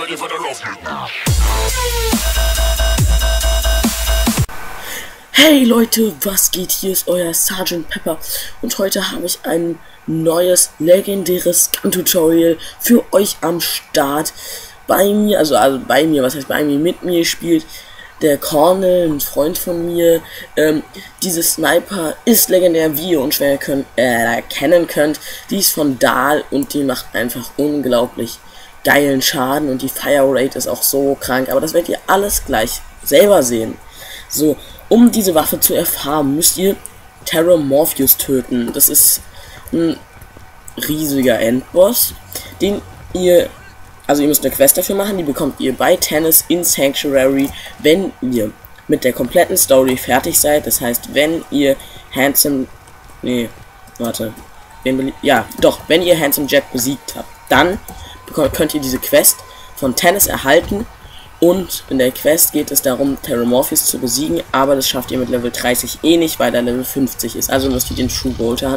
Hey Leute, was geht? Hier ist euer Sergeant Pepper und heute habe ich ein neues legendäres Gun-Tutorial für euch am Start. Bei mir, was heißt bei mir, mit mir spielt der Cornel, ein Freund von mir. Diese Sniper ist legendär, wie ihr unschwer erkennen könnt. Die ist von Dahl und die macht einfach unglaublich geilen Schaden und die Fire Rate ist auch so krank, aber das werdet ihr alles gleich selber sehen. So, um diese Waffe zu erfahren, müsst ihr Terramorpheus töten. Das ist ein riesiger Endboss, den ihr müsst eine Quest dafür machen, die bekommt ihr bei Tennis in Sanctuary, wenn ihr mit der kompletten Story fertig seid. Das heißt, wenn ihr wenn ihr Handsome Jack besiegt habt, dann könnt ihr diese Quest von Tennis erhalten. Und in der Quest geht es darum, Terramorpheus zu besiegen, aber das schafft ihr mit Level 30 eh nicht, weil er Level 50 ist. Also müsst ihr den True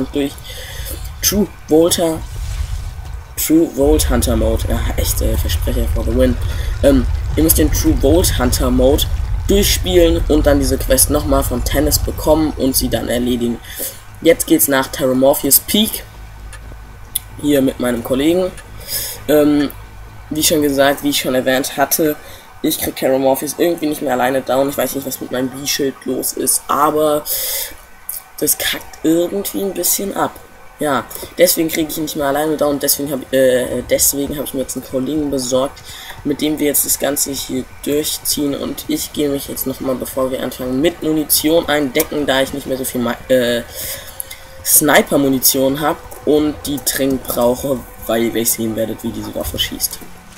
Volt Hunter Mode, ja, echt Versprecher for the win. Ihr müsst den True Volt Hunter Mode durchspielen und dann diese Quest nochmal von Tennis bekommen und sie dann erledigen. Jetzt geht's nach Terramorpheus Peak, hier mit meinem Kollegen. Wie ich schon erwähnt hatte, ich krieg Terramorpheus irgendwie nicht mehr alleine down. Ich weiß nicht, was mit meinem B-Schild los ist, aber das kackt irgendwie ein bisschen ab. Ja, deswegen kriege ich ihn nicht mehr alleine down. Deswegen habe ich mir jetzt einen Kollegen besorgt, mit dem wir jetzt das Ganze hier durchziehen. Und ich gehe mich jetzt nochmal, bevor wir anfangen, mit Munition eindecken, da ich nicht mehr so viel Sniper-Munition habe und die dringend brauche, weil ihr sehen werdet, wie diese Waffe schießt.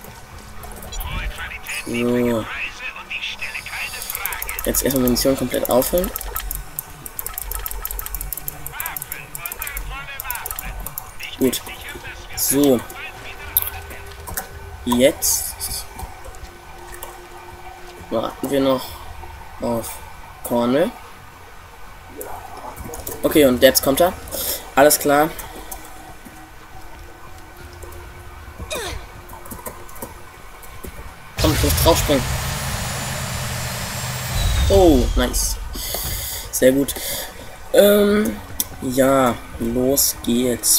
So. Jetzt erstmal Munition komplett auffüllen. Gut. So. Jetzt warten wir noch auf Cornel. Okay, und jetzt kommt er. Alles klar. Komm, ich muss draufspringen. Oh, nice. Sehr gut. Ja, los geht's.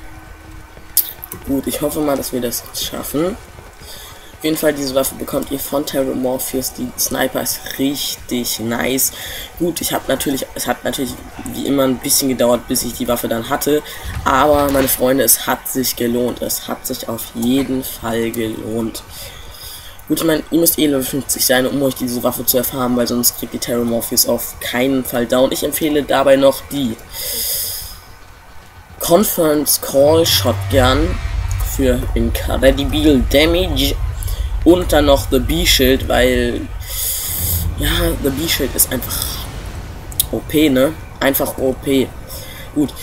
Gut, ich hoffe mal, dass wir das schaffen. Auf jeden Fall, diese Waffe bekommt ihr von Terramorpheus. Die Sniper ist richtig nice. Gut, es hat natürlich wie immer ein bisschen gedauert, bis ich die Waffe dann hatte. Aber, meine Freunde, es hat sich gelohnt. Es hat sich auf jeden Fall gelohnt. Gut, ich meine, ihr müsst eh Level 50 sein, um euch diese Waffe zu erfahren, weil sonst kriegt ihr Terramorpheus auf keinen Fall down. Ich empfehle dabei noch die Conference Call Shotgun für Incredible Damage und dann noch The B-Shield, weil ja, The B-Shield ist einfach OP, ne? Einfach OP. Gut,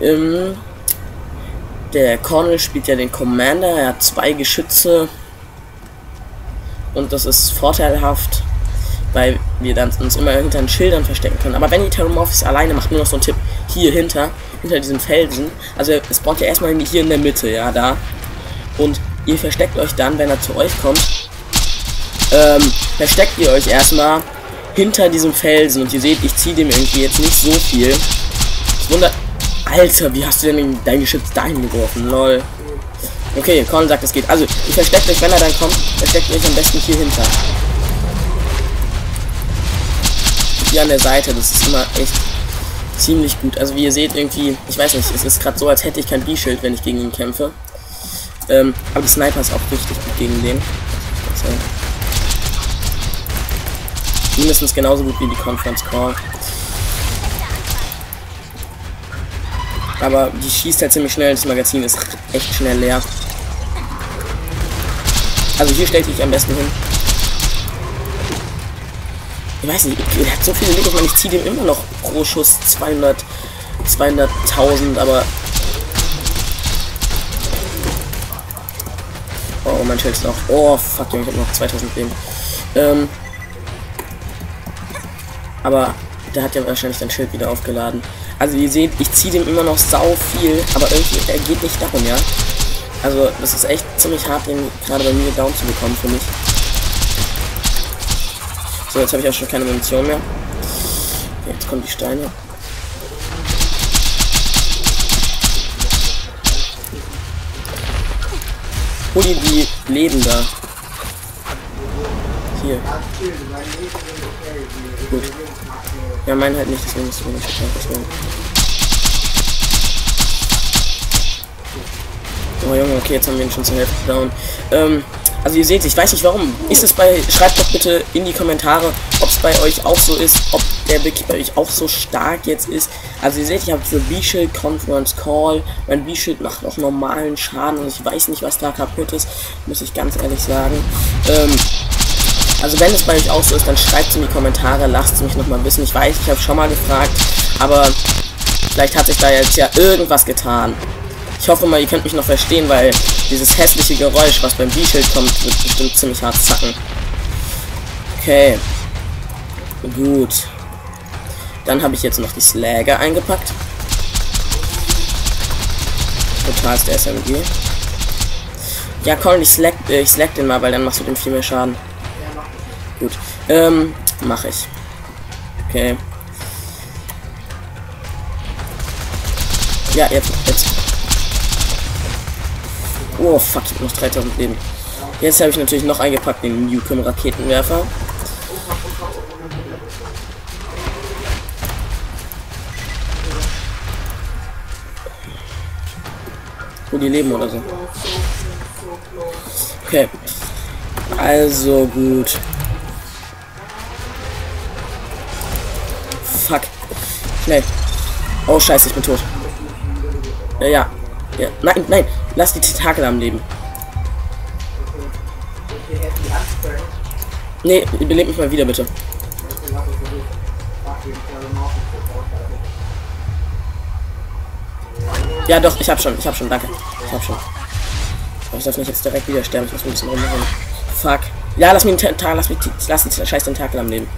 der Cornel spielt ja den Commander, er hat 2 Geschütze und das ist vorteilhaft, weil wir dann uns immer hinter den Schildern verstecken können. Aber wenn ihr Terramorpheus alleine macht, nur noch so ein Tipp, hier hinter diesem Felsen, also es spawnt ja erstmal hier in der Mitte, ja, da, und ihr versteckt euch dann, wenn er zu euch kommt, versteckt ihr euch erstmal hinter diesem Felsen und ihr seht, ich ziehe dem irgendwie jetzt nicht so viel. Ich wundere, Alter, wie hast du denn dein Geschütz dahin geworfen, lol. Okay, Cornel sagt, es geht. Also, ihr versteckt euch, wenn er dann kommt, versteckt euch am besten hier hinter. Hier an der Seite, das ist immer echt ziemlich gut. Also wie ihr seht, irgendwie, ich weiß nicht, es ist gerade so, als hätte ich kein B-Schild, wenn ich gegen ihn kämpfe. Aber die Sniper ist auch richtig gut gegen den. Also, mindestens genauso gut wie die Conference Call. Aber die schießt halt ziemlich schnell, das Magazin ist echt schnell leer. Also hier stellt sich am besten hin. Ich weiß nicht, er hat so viele Leben, ich meine, ich ziehe dem immer noch pro Schuss 200.000, aber... Oh, mein Schild ist noch... Oh, fuck, ich hab noch 2000 Leben. Aber der hat ja wahrscheinlich sein Schild wieder aufgeladen. Also ihr seht, ich ziehe dem immer noch sau viel, aber irgendwie, er geht nicht darum, ja. Also, das ist echt ziemlich hart, den gerade bei mir down zu bekommen, für mich. So, jetzt habe ich auch schon keine Munition mehr. Jetzt kommen die Steine. Hol dir die Leben da. Hier. Gut. Ja, mein halt nicht, deswegen ist es mir nicht total. Oh Junge, okay, jetzt haben wir ihn schon zur Hälfte down. Also ihr seht, ich weiß nicht warum. Ist es schreibt doch bitte in die Kommentare, ob es bei euch auch so ist, ob der wirklich bei euch auch so stark jetzt ist. Also ihr seht, ich habe für B-Shield Conference Call. Mein B-Shield macht auch normalen Schaden und ich weiß nicht, was da kaputt ist, muss ich ganz ehrlich sagen. Also wenn es bei euch auch so ist, dann schreibt es in die Kommentare, lasst es mich nochmal wissen. Ich weiß, ich habe schon mal gefragt, aber vielleicht hat sich da jetzt ja irgendwas getan. Ich hoffe mal, ihr könnt mich noch verstehen, weil dieses hässliche Geräusch, was beim B-Shield kommt, wird bestimmt ziemlich hart zacken. Okay. Gut. Dann habe ich jetzt noch die Slagger eingepackt. Totalste SMG. Ja, komm, ich slag den mal, weil dann machst du dem viel mehr Schaden. Gut. Mach ich. Okay. Ja, jetzt. Oh, fuck, ich hab noch 3000 Leben. Jetzt habe ich natürlich noch eingepackt, den Newcomb Raketenwerfer. Wo die leben oder so. Okay. Also gut. Fuck. Schnell. Oh scheiße, ich bin tot. Ja. Nein, nein. Lass die Tentakel am Leben. Nee, belebt mich mal wieder, bitte. Ja doch, ich hab schon, danke. Ich hab schon. Aber ich darf nicht jetzt direkt wieder sterben, ich muss ein bisschen rummachen. Fuck. Ja, lass mich den Tentakel, lass die scheiß Tentakel am Leben.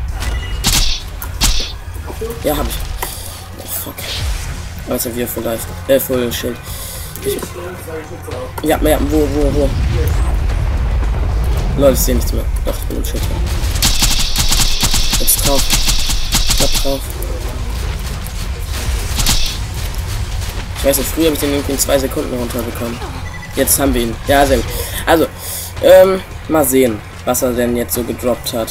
Ja, hab ich. Oh, fuck. Aber jetzt sind wir full life. Full Schild. Ja, wo? Leute, ich sehe nichts mehr. Doch, ich bin im Schild. Jetzt drauf. Bleib drauf. Ich weiß nicht, früher habe ich den irgendwie in 2 Sekunden runterbekommen. Jetzt haben wir ihn. Ja, sehr gut. Also, mal sehen, was er denn jetzt so gedroppt hat.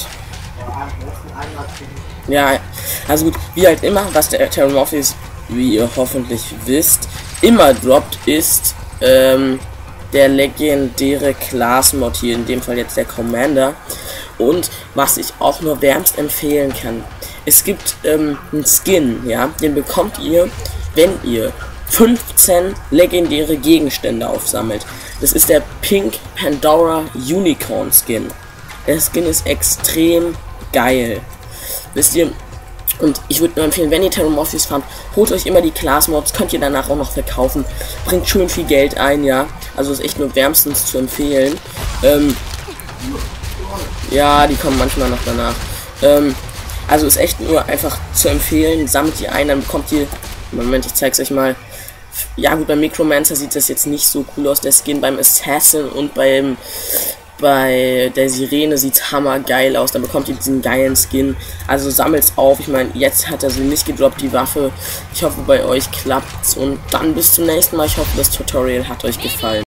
Ja, also gut, wie halt immer, was der Terramorphous, wie ihr hoffentlich wisst, immer droppt, ist der legendäre Class-Mod hier, in dem Fall jetzt der Commander. Und was ich auch nur wärmst empfehlen kann, es gibt einen Skin, ja, den bekommt ihr, wenn ihr 15 legendäre Gegenstände aufsammelt. Das ist der Pink Pandora Unicorn Skin. Der Skin ist extrem geil. Wisst ihr? Und ich würde nur empfehlen, wenn ihr Terramorphous farmt, holt euch immer die Class-Mods, könnt ihr danach auch noch verkaufen. Bringt schön viel Geld ein, ja. Also ist echt nur wärmstens zu empfehlen. Ja, die kommen manchmal noch danach. Also ist echt nur einfach zu empfehlen. Sammelt die ein, dann bekommt ihr... Moment, ich zeig's euch mal. Ja gut, beim Necromancer sieht das jetzt nicht so cool aus, der Skin. Beim Assassin und bei der Sirene sieht's hammergeil aus. Dann bekommt ihr diesen geilen Skin. Also sammelt's auf. Ich meine, jetzt hat er sie nicht gedroppt, die Waffe. Ich hoffe, bei euch klappt's. Und dann bis zum nächsten Mal. Ich hoffe, das Tutorial hat euch gefallen.